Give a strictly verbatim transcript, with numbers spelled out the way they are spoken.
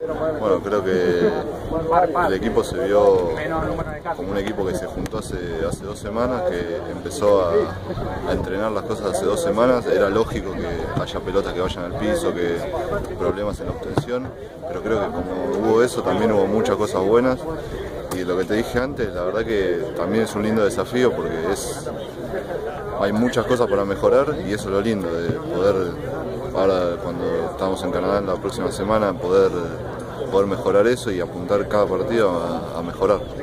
Bueno, creo que el equipo se vio como un equipo que se juntó hace, hace dos semanas, que empezó a, a entrenar las cosas hace dos semanas. Era lógico que haya pelotas que vayan al piso, que problemas en la obtención, pero creo que como hubo eso, también hubo muchas cosas buenas. Y lo que te dije antes, la verdad que también es un lindo desafío porque es, hay muchas cosas para mejorar y eso es lo lindo, de poder, ahora cuando estamos en Canadá la próxima semana, poder, poder mejorar eso y apuntar cada partido a, a mejorar.